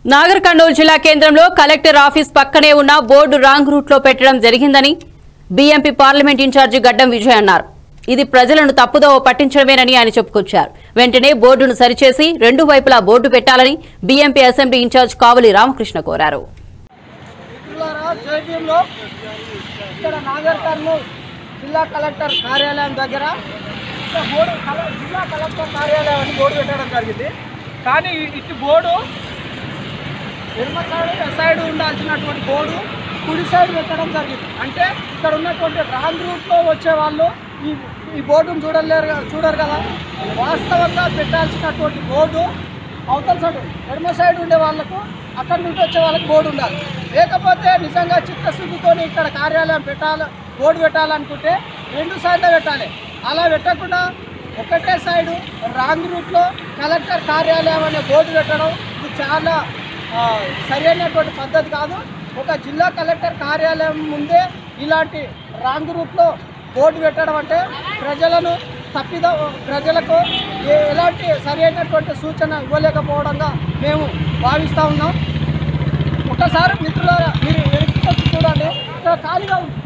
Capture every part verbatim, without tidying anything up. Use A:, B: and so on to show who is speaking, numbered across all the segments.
A: నాగర్ కర్నూలు జిల్లా కేంద్రంలో collector office పక్కనే ఉన్న బోర్డు రాంగ్ రూట్ లో పెట్టడం జరిగిందని బీఎంపీ పార్లమెంట్ ఇన్ఛార్జి గడ్డం విజయ్ అన్నారు. ఇది ప్రజలను తప్పుదోవ పట్టించడమేనని ఆయన చెప్పుకొచ్చారు. వెంటనే బోర్డును సరిచేసి రెండు వైపులా బోర్డు పెట్టాలని BMP assembly in charge Kavali Ramakrishna కోరారు.
B: జిల్లా కలెక్టర్ కార్యాలయం దగ్గర బోర్డు జిల్లా కలెక్టర్ కార్యాలయం అని బోర్డు పెట్టడం జరిగింది. కానీ ఇటు బోర్డు ఎడమ సైడ్ సైడ్ ఉండాల్సినటువంటి బోర్డు కుడి సైడ్ పెట్టడం జరిగింది. అంటే ఇక్కడ ఉన్నటువంటి రాంగ్ రూట్లో వచ్చే వాళ్ళు ఈ ఈ బోర్డును చూడలేరు చూడరు కదా. వాస్తవంగా పెట్టాల్సినటువంటి బోర్డు అవతల సైడ్ ఎడమ సైడ్ ఉండే వాళ్ళకు అక్కడి నుండి వచ్చే వాళ్ళకి బోర్డు ఉండాలి. లేకపోతే నిజంగా చిత్తశుద్ధితో ఇక్కడ కార్యాలయం పెట్టాలి బోర్డు పెట్టాలనుకుంటే రెండు సైడ్లో పెట్టాలి. అలా పెట్టకుండా ఒకటే సైడు రాంగ్ రూట్లో కలెక్టర్ కార్యాలయం అనే బోర్డు పెట్టడం ఇది చాలా సరైనటువంటి పద్ధతి కాదు. ఒక జిల్లా కలెక్టర్ కార్యాలయం ముందే ఇలాంటి రాంగ్ రూట్లో బోర్డు పెట్టడం అంటే ప్రజలను తప్పిద ప్రజలకు ఎలాంటి సరైనటువంటి సూచన ఇవ్వలేకపోవడంగా మేము భావిస్తూ ఉన్నాం. ఒకసారి మిత్రులారా మీరు వెనక్కి చూడండి, ఇక్కడ ఖాళీగా ఉంది.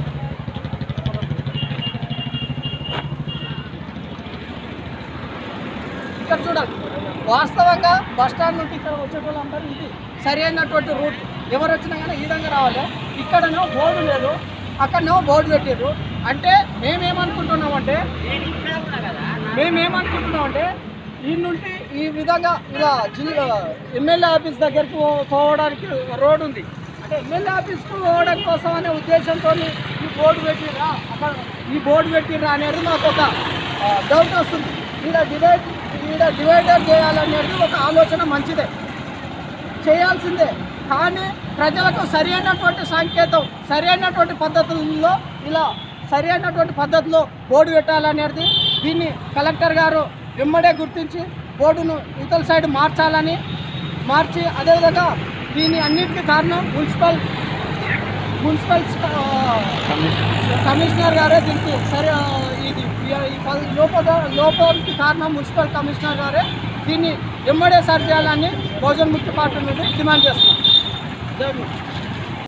B: ఇక్కడ చూడండి, వాస్తవంగా బస్టాండ్ నుండి ఇక్కడ వచ్చేటోళ్ళందరూ ఇది సరి అయినటువంటి రూట్. ఎవరు వచ్చినా కానీ ఈ విధంగా రావాలి. ఇక్కడనో బోర్డు లేదు, అక్కడనో బోర్డు పెట్టారు. అంటే మేమేమనుకుంటున్నామంటే మేమేమనుకుంటున్నామంటే ఈ నుండి ఈ విధంగా ఇలా జిల్లా ఎమ్మెల్యే ఆఫీస్ దగ్గరికి పోవడానికి రోడ్ ఉంది. అంటే ఎమ్మెల్యే ఆఫీస్కు పోవడం కోసం అనే ఉద్దేశంతో ఈ బోర్డు పెట్టిరా అక్కడ ఈ బోర్డు పెట్టిరా అనేది మాకు ఒక డౌట్ వస్తుంది. ఇలా డివైడ్ ఈడ డివైడర్ చేయాలనేది ఒక ఆలోచన మంచిదే, చేయాల్సిందే. కానీ ప్రజలకు సరి అయినటువంటి సంకేతం సరి అయినటువంటి పద్ధతుల్లో ఇలా సరి అయినటువంటి పద్ధతిలో బోర్డు పెట్టాలనేది దీన్ని కలెక్టర్ గారు వెంబడే గుర్తించి బోర్డును ఇతర సైడ్ మార్చాలని మార్చి అదేవిధంగా దీని అన్నింటికీ కారణం మున్సిపల్ మున్సిపల్ కమిషనర్ గారే దీనికి సరే ఇది లోప లోపానికి కారణం మున్సిపల్ కమిషనర్ గారే దీన్ని వెంబడే సరి చేయాలని బహుజన్ ముక్తి పార్టీ నుండి డిమాండ్ చేస్తున్నాం. జై